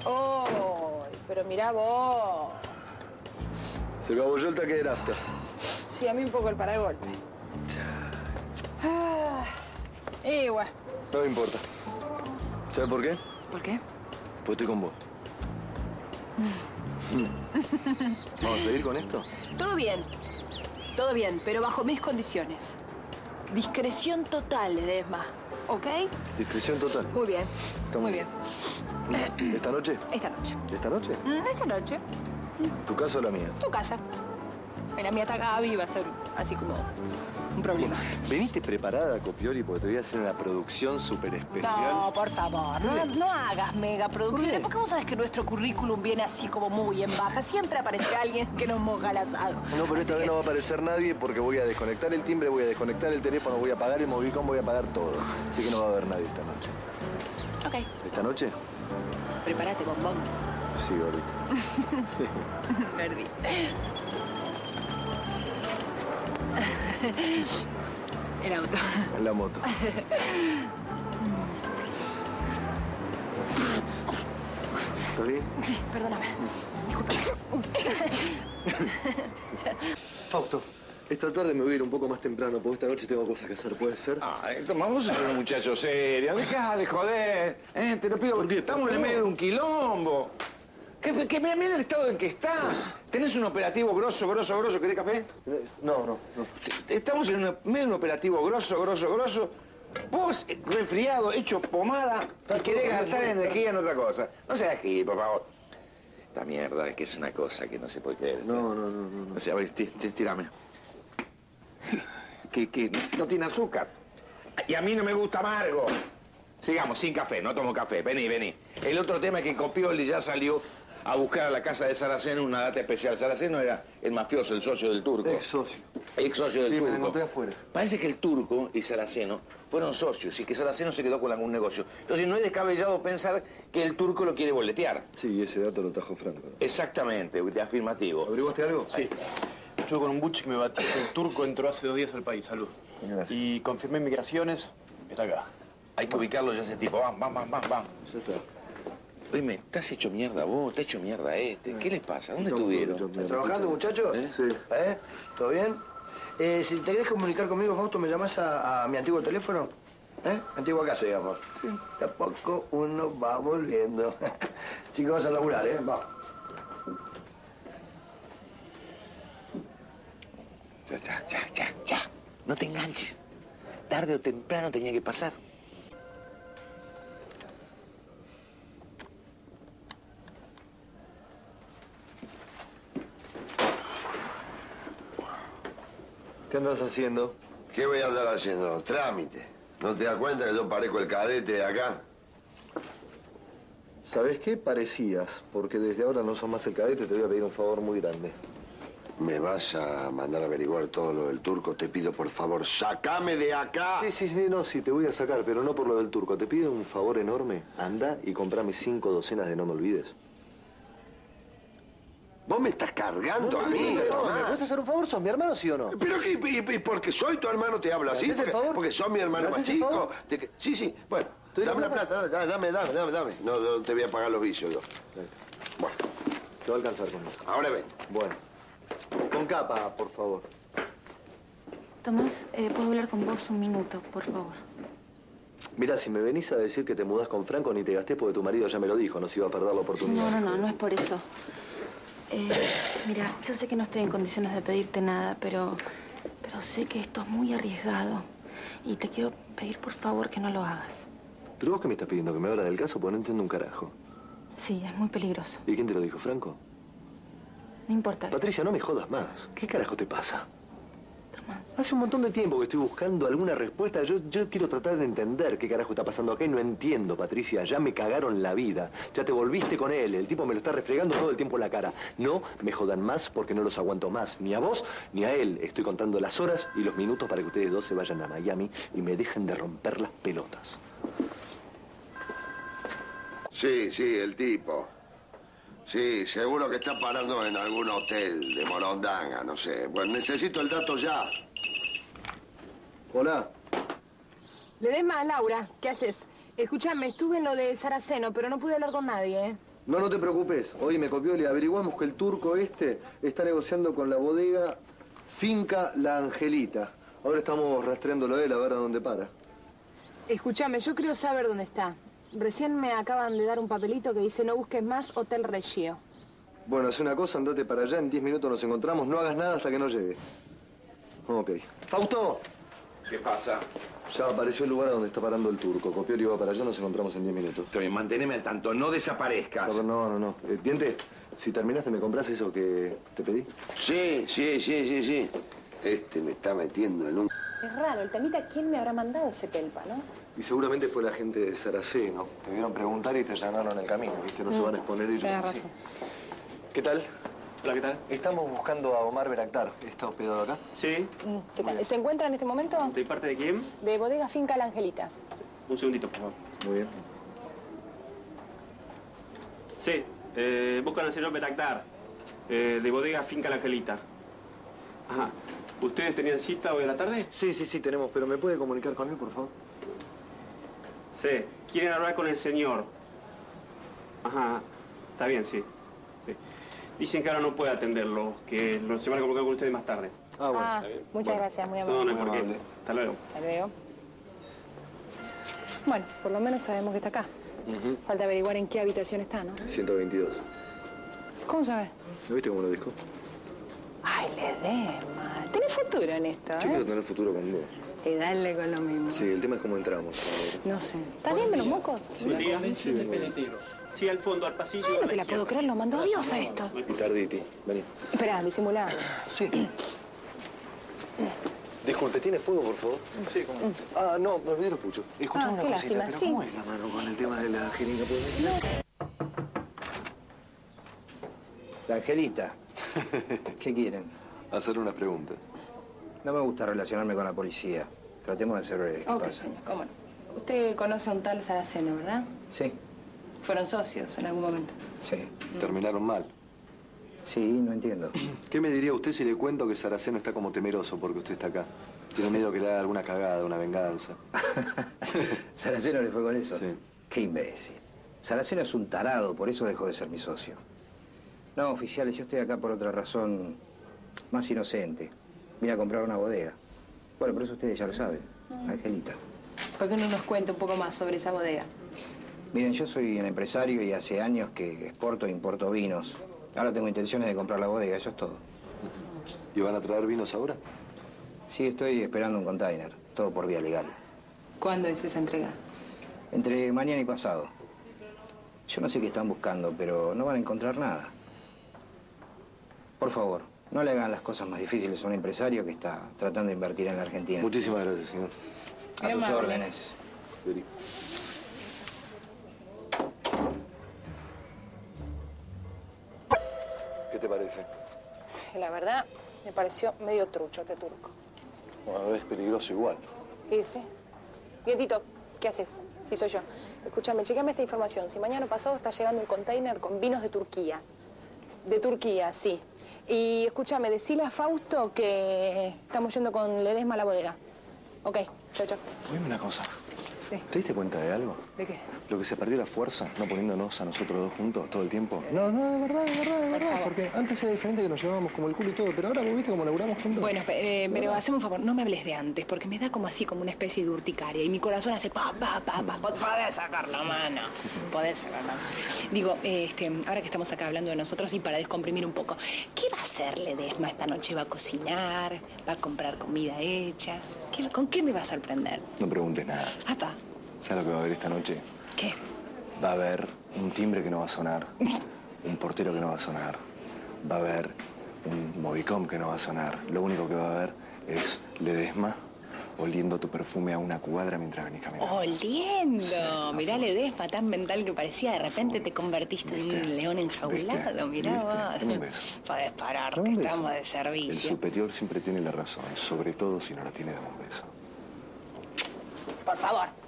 Oh, pero mirá vos. Se acabó yo el taque de nafta. Sí, a mí un poco el paragolpe. Bueno. No me importa. ¿Sabes por qué? ¿Por qué? Pues estoy con vos. ¿Vamos a seguir con esto? Todo bien, pero bajo mis condiciones. Discreción total, Ledesma, ¿ok? Discreción total. Muy bien, muy bien. ¿Esta noche? Esta noche. ¿Esta noche? Esta noche. ¿Tu casa o la mía? Tu casa. En la mía está Gaby, va a ser así como un problema. ¿Veniste preparada, Copioli, porque te voy a hacer una producción súper especial? No, por favor, no hagas megaproducciones. ¿Por qué vos sabés que nuestro currículum viene así como muy en baja? Siempre aparece alguien que nos moja el asado. No, pero esta vez no va a aparecer nadie porque voy a desconectar el timbre, voy a desconectar el teléfono, voy a apagar el Movicom, voy a apagar todo. Así que no va a haber nadie esta noche. Ok. ¿Esta noche? Prepárate, bombón. Sí, Gordi. Verdi. El auto. En la moto. ¿Estás bien? Sí, perdóname. Fausto, esta tarde me voy a ir un poco más temprano porque esta noche tengo cosas que hacer, ¿puede ser? Ay, toma, vos sos un muchacho serio. Dejá de joder. Te lo pido porque estamos en el medio de un quilombo. Que mira el estado en que estás. ¿Tenés un operativo grosso? ¿Querés café? No. Estamos en medio de un operativo grosso. Vos, resfriado, hecho pomada, y querés gastar energía en otra cosa. No seas aquí, por favor. Esta mierda que es una cosa que no se puede creer. No. O sea, tírame. Que no tiene azúcar. Y a mí no me gusta amargo. Sigamos, sin café, no tomo café. Vení. El otro tema es que Copioli ya salió a buscar a la casa de Saraceno una data especial. Saraceno era el mafioso, el socio del turco. Ex socio. Ex socio del turco. Sí, me lo encontré afuera. Parece que el turco y Saraceno fueron socios y que Saraceno se quedó con algún negocio. Entonces no es descabellado pensar que el turco lo quiere boletear. Sí, ese dato lo trajo Franco. Exactamente, afirmativo. ¿Averiguaste algo? Sí. Estuve con un buche que me batió. El turco entró hace 2 días al país. Salud. Gracias. Y confirmé migraciones. Está acá. Hay que ubicarlo ya ese tipo. Vamos. Ya está. Oye, ¿estás hecho mierda vos? ¿Estás hecho mierda este? ¿Qué les pasa? ¿Dónde estuvieron? ¿Estás trabajando, muchachos? Sí. ¿Todo bien? Si te querés comunicar conmigo, Fausto, ¿me llamás a mi antiguo teléfono? Antigua casa, digamos. Sí. De a poco uno va volviendo. Chicos, vas a laburar, Va. Ya. No te enganches. Tarde o temprano tenía que pasar. ¿Qué andas haciendo? ¿Qué voy a andar haciendo? Trámite. ¿No te das cuenta que yo parezco el cadete de acá? ¿Sabés qué? Parecías, porque desde ahora no sos más el cadete, te voy a pedir un favor muy grande. ¿Me vas a mandar a averiguar todo lo del turco? Te pido, por favor, ¡sácame de acá! Sí, te voy a sacar, pero no por lo del turco. Te pido un favor enorme. Anda y comprame 5 docenas de No Me Olvides. ¿Vos me estás cargando a mí? ¿Me puedes hacer un favor? ¿Sos mi hermano, sí o no? ¿Pero qué? ¿Y porque soy tu hermano te hablo así? ¿Me haces el favor? Porque sos mi hermano ¿Me más haces el chico. favor? Sí. Bueno, dame la plata, dame. No te voy a pagar los vicios yo. Bueno. Te va a alcanzar con eso. Ahora ven. Bueno. Con capa, por favor. Tomás, ¿puedo hablar con vos un minuto, por favor? Mira, si me venís a decir que te mudás con Franco, ni te gasté porque tu marido ya me lo dijo, no se iba a perder la oportunidad. No es por eso. Mira, yo sé que no estoy en condiciones de pedirte nada, pero sé que esto es muy arriesgado. Y te quiero pedir, por favor, que no lo hagas. ¿Pero vos qué me estás pidiendo? ¿Que me hablas del caso? Porque no entiendo un carajo. Sí, es muy peligroso. ¿Y quién te lo dijo, Franco? No importa. Patricia, no me jodas más. ¿Qué carajo te pasa? Tomás. Hace un montón de tiempo que estoy buscando alguna respuesta. Yo quiero tratar de entender qué carajo está pasando acá y no entiendo, Patricia. Ya me cagaron la vida. Ya te volviste con él. El tipo me lo está refregando todo el tiempo en la cara. No me jodan más porque no los aguanto más. Ni a vos ni a él. Estoy contando las horas y los minutos para que ustedes dos se vayan a Miami y me dejen de romper las pelotas. Sí, el tipo. Sí, seguro que está parando en algún hotel de Morondanga, no sé. Bueno, necesito el dato ya. Hola. Ledesma, Laura, ¿qué haces? Escúchame, estuve en lo de Saraceno, pero no pude hablar con nadie, No, no te preocupes. Hoy me copió y averiguamos que el turco este está negociando con la bodega Finca La Angelita. Ahora estamos rastreándolo a él a ver a dónde para. Escúchame, yo creo saber dónde está. Recién me acaban de dar un papelito que dice no busques más Hotel Reggio. Bueno, haz una cosa, andate para allá, en 10 minutos nos encontramos. No hagas nada hasta que no llegue. Ok. ¡Fausto! ¿Qué pasa? Ya apareció el lugar a donde está parando el turco. Copioli va para allá, nos encontramos en 10 minutos. Está bien, manteneme al tanto, no desaparezcas. No. Diente, si terminaste, ¿me compras eso que te pedí? Sí. Este me está metiendo en un... Es raro, el temita, ¿quién me habrá mandado ese pelpa, no? Y seguramente fue la gente de Saraceno. Te vieron preguntar y te allanaron el camino, ¿viste? No se van a exponer ellos Tenés así. razón. ¿Qué tal? Hola, ¿qué tal? Estamos buscando a Omar Beraktar. ¿Está hospedado acá? Sí. ¿Qué tal? ¿Se encuentra en este momento? ¿De parte de quién? De Bodega Finca La Angelita. Un segundito, por favor. Muy bien. Sí, buscan al señor Beraktar, de bodega Finca La Angelita. Ajá. ¿Ustedes tenían cita hoy a la tarde? Sí, tenemos, pero ¿me puede comunicar con él, por favor? Sí. ¿Quieren hablar con el señor? Ajá. Está bien, sí. Dicen que ahora no puede atenderlo, que se van a comunicar con ustedes más tarde. Ah, bueno. Ah, muchas gracias, muy amable. No hay Muy por qué. amable. Hasta luego. Hasta luego. Bueno, por lo menos sabemos que está acá. Falta averiguar en qué habitación está, ¿no? 122. ¿Cómo sabes? ¿No viste cómo lo dijo? Ay, Ledesma. Tenés futuro en esto, Yo quiero ¿eh? tener futuro con vos. Y dale con lo mismo. Sí, el tema es cómo entramos. No sé. ¿Estás bien de los mocos? Buen día. Sí, al fondo, al pasillo. Ay, a no la te la izquierda. puedo creer, lo mandó Dios a esto. Y Tarditi, vení. Esperá, disimulá. Sí. Disculpe, ¿tiene fuego, por favor? Sí, ¿cómo? Ah, no, me olvidé los puchos. Escuchame una qué cosita, lástima, pero sí. ¿cómo es la mano con el tema de la jeringa? La Angelita. ¿Qué quieren? Hacer unas preguntas. No me gusta relacionarme con la policía. Tratemos de ser breves. ¿Qué Ok, pasa? señor, cómo no. Usted conoce a un tal Saraceno, ¿verdad? Sí, Fueron socios en algún momento. sí. Terminaron mal. Sí, no entiendo. ¿Qué me diría usted si le cuento que Saraceno está como temeroso porque usted está acá? Tiene miedo que le haga alguna cagada, una venganza. ¿Saraceno le fue con eso? Sí. Qué imbécil. Saraceno es un tarado, por eso dejó de ser mi socio. No, oficiales, yo estoy acá por otra razón más inocente. Vine a comprar una bodega. Bueno, pero eso ustedes ya lo saben. Angelita. ¿Por qué no nos cuenta un poco más sobre esa bodega? Miren, yo soy un empresario y hace años que exporto e importo vinos. Ahora tengo intenciones de comprar la bodega, eso es todo. ¿Y van a traer vinos ahora? Sí, estoy esperando un container, todo por vía legal. ¿Cuándo es esa entrega? Entre mañana y pasado. Yo no sé qué están buscando, pero no van a encontrar nada. Por favor, no le hagan las cosas más difíciles a un empresario que está tratando de invertir en la Argentina. Muchísimas gracias, señor. A sus amable. órdenes. Vení. ¿Qué te parece? La verdad, me pareció medio trucho este turco. Bueno, es peligroso igual. ¿Qué dice? Bien, Tito, ¿qué haces? Sí, soy yo. Escúchame, chequeame esta información. Si mañana pasado está llegando un container con vinos de Turquía. De Turquía, sí. Y escúchame, decile a Fausto que estamos yendo con Ledesma a la bodega. Ok, chao, chao. Dime una cosa. Sí. ¿Te diste cuenta de algo? ¿De qué? Lo que se perdió la fuerza, no poniéndonos a nosotros dos juntos todo el tiempo. No, de verdad. Porque antes era diferente que nos llevábamos como el culo y todo, pero ahora vos viste cómo laburamos juntos. Bueno, pero haceme un favor, no me hables de antes, porque me da como así, como una especie de urticaria, y mi corazón hace pa. Podés sacar la mano. Podés sacar la mano. Digo, ahora que estamos acá hablando de nosotros y para descomprimir un poco, ¿qué va a hacer Ledesma esta noche? ¿Va a cocinar? ¿Va a comprar comida hecha? ¿Con qué me va a sorprender? No preguntes nada. Apa, ¿Sabes lo que va a haber esta noche? ¿qué? Va a haber un timbre que no va a sonar, un portero que no va a sonar, va a haber un Movicom que no va a sonar. Lo único que va a haber es Ledesma oliendo tu perfume a una cuadra mientras venís caminando. ¡Oliendo! Sí, Mirá Ledesma, tan mental que parecía. De repente te convertiste ¿Viste? en un león enjaulado. ¿Viste? Mirá ¿Viste? vos. Dame un beso. Podés parar, Dame que un beso. estamos de El servicio. superior siempre tiene la razón, sobre todo si no la tiene, dame un beso. Por favor.